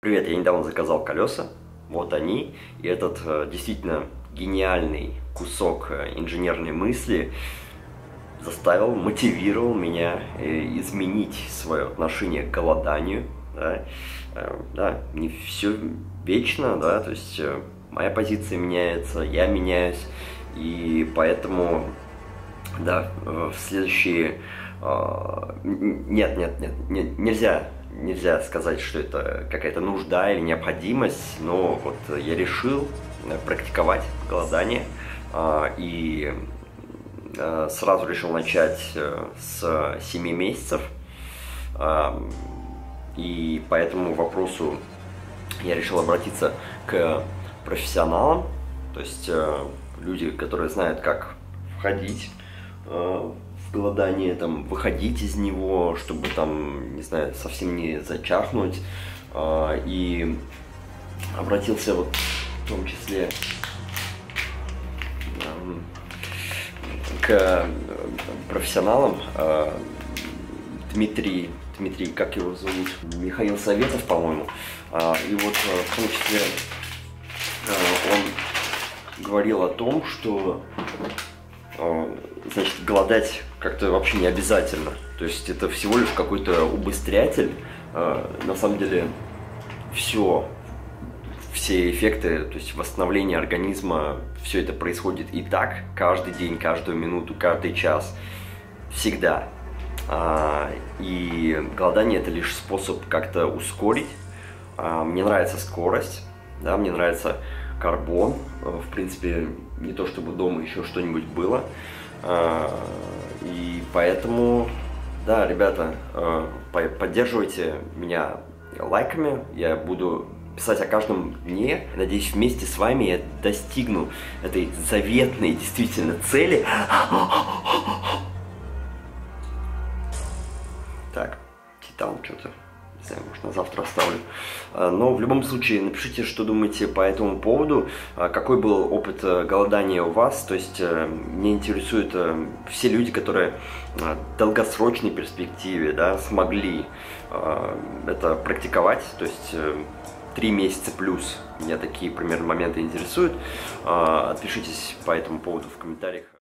Привет, я недавно заказал колеса, вот они, и этот действительно гениальный кусок инженерной мысли мотивировал меня изменить свое отношение к голоданию, да, да, не все вечно, да, то есть моя позиция меняется, я меняюсь, и поэтому, да, в следующие... Нельзя сказать, что это какая-то нужда или необходимость, но вот я решил практиковать голодание и сразу решил начать с 7 месяцев. И по этому вопросу я решил обратиться к профессионалам, то есть люди, которые знают, как входить в голодание, там, выходить из него, чтобы там, не знаю, совсем не зачахнуть. И обратился вот в том числе к профессионалам. Дмитрий, как его зовут? Михаил Советов, по-моему. И вот в том числе он говорил о том, что значит, голодать как-то вообще не обязательно. То есть это всего лишь какой-то убыстрятель. На самом деле все эффекты, то есть восстановление организма, все это происходит и так, каждый день, каждую минуту, каждый час, всегда. И голодание — это лишь способ как-то ускорить. Мне нравится скорость, да, мне нравится карбон. В принципе, не то чтобы дома еще что-нибудь было. И поэтому, да, ребята, поддерживайте меня лайками. Я буду писать о каждом дне. Надеюсь, вместе с вами я достигну этой заветной действительно цели. Так, Титан что-то... Не знаю, может, на завтра оставлю. Но в любом случае напишите, что думаете по этому поводу, какой был опыт голодания у вас. То есть мне интересуют все люди, которые в долгосрочной перспективе, да, смогли это практиковать. То есть 3 месяца плюс. Меня такие примерно моменты интересуют. Отпишитесь по этому поводу в комментариях.